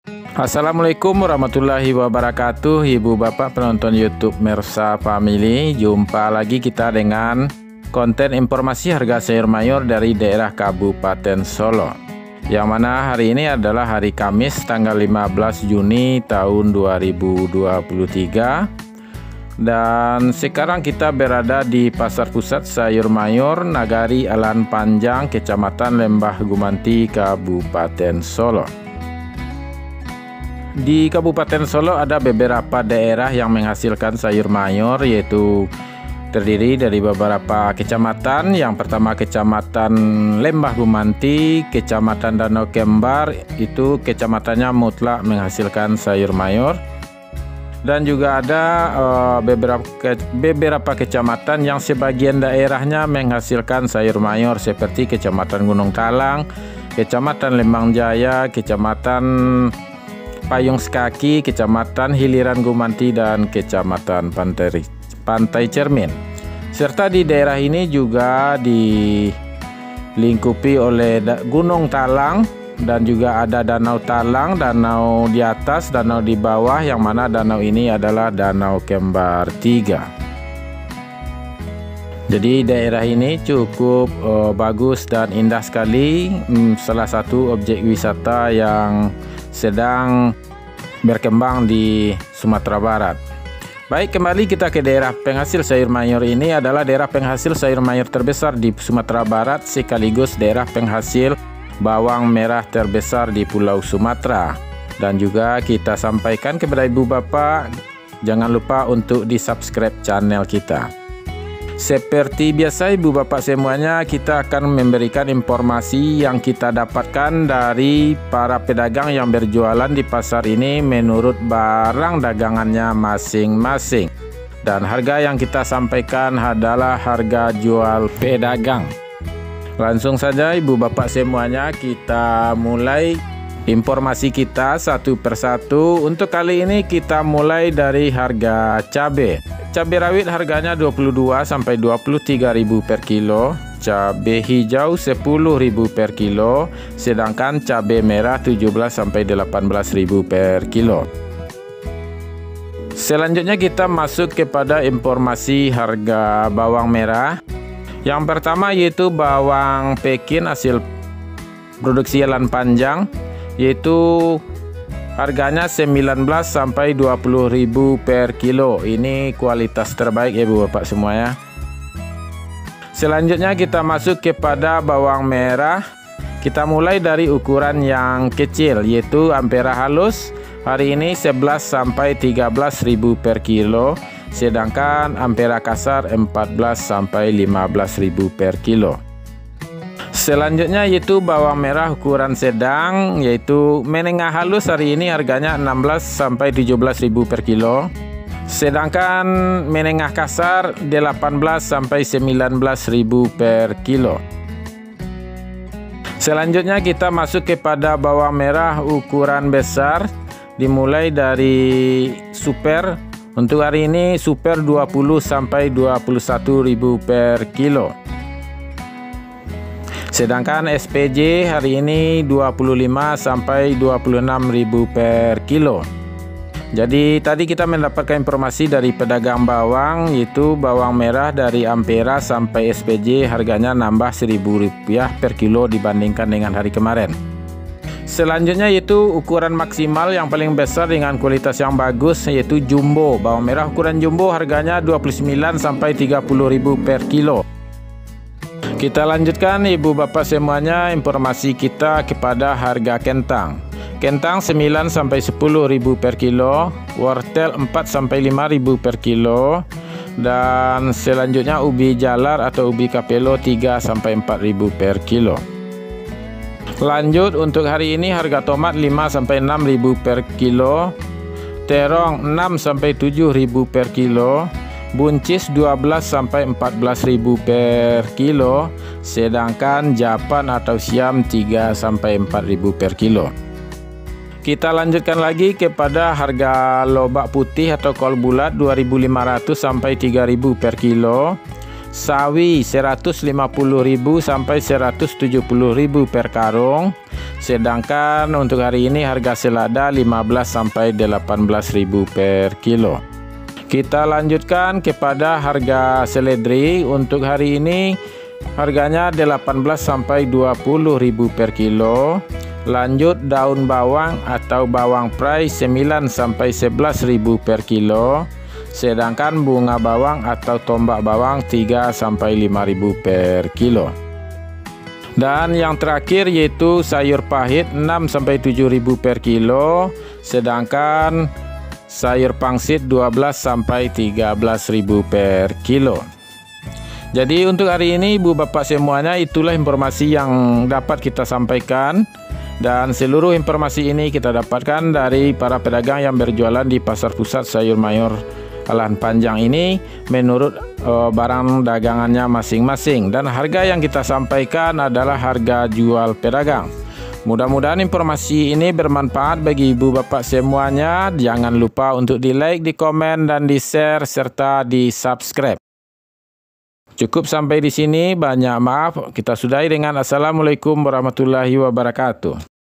Assalamualaikum warahmatullahi wabarakatuh, Ibu Bapak penonton YouTube Mersa Family. Jumpa lagi kita dengan konten informasi harga sayur mayur dari daerah Kabupaten Solo, yang mana hari ini adalah hari Kamis tanggal 15 Juni tahun 2023. Dan sekarang kita berada di Pasar Pusat Sayur Mayur Nagari Alan Panjang, Kecamatan Lembah Gumanti, Kabupaten Solo. Di Kabupaten Solo ada beberapa daerah yang menghasilkan sayur mayur, yaitu terdiri dari beberapa kecamatan. Yang pertama Kecamatan Lembah Gumanti, Kecamatan Danau Kembar, itu kecamatannya mutlak menghasilkan sayur mayur. Dan juga ada beberapa kecamatan yang sebagian daerahnya menghasilkan sayur mayur, seperti Kecamatan Gunung Talang, Kecamatan Lembang Jaya, Kecamatan Payung Sekaki, Kecamatan Hiliran Gumanti, dan Kecamatan Pantai Cermin. Serta di daerah ini juga dilingkupi oleh Gunung Talang, dan juga ada Danau Talang, danau di atas, danau di bawah, yang mana danau ini adalah Danau Kembar 3. Jadi daerah ini cukup bagus dan indah sekali, salah satu objek wisata yang sedang berkembang di Sumatera Barat. Baik, kembali kita ke daerah penghasil sayur mayur. Ini adalah daerah penghasil sayur mayur terbesar di Sumatera Barat, sekaligus daerah penghasil bawang merah terbesar di Pulau Sumatera. Dan juga kita sampaikan kepada Ibu Bapak, jangan lupa untuk di-subscribe channel kita. Seperti biasa Ibu Bapak semuanya, kita akan memberikan informasi yang kita dapatkan dari para pedagang yang berjualan di pasar ini menurut barang dagangannya masing-masing. Dan harga yang kita sampaikan adalah harga jual pedagang. Langsung saja Ibu Bapak semuanya, kita mulai informasi kita satu persatu. Untuk kali ini kita mulai dari harga cabai. Cabai rawit harganya 22 sampai 23.000 per kilo, cabai hijau 10.000 per kilo, sedangkan cabai merah 17 sampai 18.000 per kilo. Selanjutnya kita masuk kepada informasi harga bawang merah. Yang pertama yaitu bawang Pekin hasil produksi Alan Panjang, yaitu harganya 19 sampai 20.000 per kilo. Ini kualitas terbaik ya Ibu Bapak semua ya. Selanjutnya kita masuk kepada bawang merah. Kita mulai dari ukuran yang kecil, yaitu ampera halus. Hari ini 11 sampai 13.000 per kilo, sedangkan ampera kasar 14 sampai 15.000 per kilo. Selanjutnya yaitu bawang merah ukuran sedang, yaitu menengah halus. Hari ini harganya 16 sampai 17.000 per kilo, sedangkan menengah kasar 18 sampai 19.000 per kilo. Selanjutnya kita masuk kepada bawang merah ukuran besar, dimulai dari super. Untuk hari ini super 20 sampai 21.000 per kilo. Sedangkan SPJ hari ini 25 sampai 26.000 per kilo. Jadi tadi kita mendapatkan informasi dari pedagang bawang, yaitu bawang merah dari ampera sampai SPJ harganya nambah Rp1.000 per kilo dibandingkan dengan hari kemarin. Selanjutnya yaitu ukuran maksimal yang paling besar dengan kualitas yang bagus, yaitu jumbo. Bawang merah ukuran jumbo harganya 29 sampai 30.000 per kilo. Kita lanjutkan Ibu Bapak semuanya informasi kita kepada harga kentang. Kentang 9 sampai 10.000 per kilo, wortel 4 sampai 5.000 per kilo, dan selanjutnya ubi jalar atau ubi kapelo 3 sampai 4.000 per kilo. Lanjut untuk hari ini harga tomat 5 sampai 6.000 per kilo, terong 6 sampai 7.000 per kilo, buncis 12 sampai 14.000 per kilo, sedangkan japan atau siam 3 sampai 4.000 per kilo. Kita lanjutkan lagi kepada harga lobak putih atau kol bulat 2.500 sampai 3.000 per kilo, sawi 150.000 sampai 170.000 per karung. Sedangkan untuk hari ini harga selada 15 sampai 18.000 per kilo. Kita lanjutkan kepada harga seledri. Untuk hari ini harganya 18 sampai 20.000 per kilo. Lanjut daun bawang atau bawang prei 9 sampai 11.000 per kilo. Sedangkan bunga bawang atau tombak bawang 3 sampai 5.000 per kilo. Dan yang terakhir yaitu sayur pahit 6 sampai 7.000 per kilo. Sedangkan sayur pangsit 12 sampai 13.000 per kilo. Jadi untuk hari ini Ibu Bapak semuanya, itulah informasi yang dapat kita sampaikan. Dan seluruh informasi ini kita dapatkan dari para pedagang yang berjualan di Pasar Pusat Sayur Mayur Alahan Panjang ini menurut barang dagangannya masing-masing. Dan harga yang kita sampaikan adalah harga jual pedagang. Mudah-mudahan informasi ini bermanfaat bagi Ibu Bapak semuanya. Jangan lupa untuk di like, di komen, dan di share serta di subscribe. Cukup sampai di sini, banyak maaf. Kita sudahi dengan Assalamualaikum warahmatullahi wabarakatuh.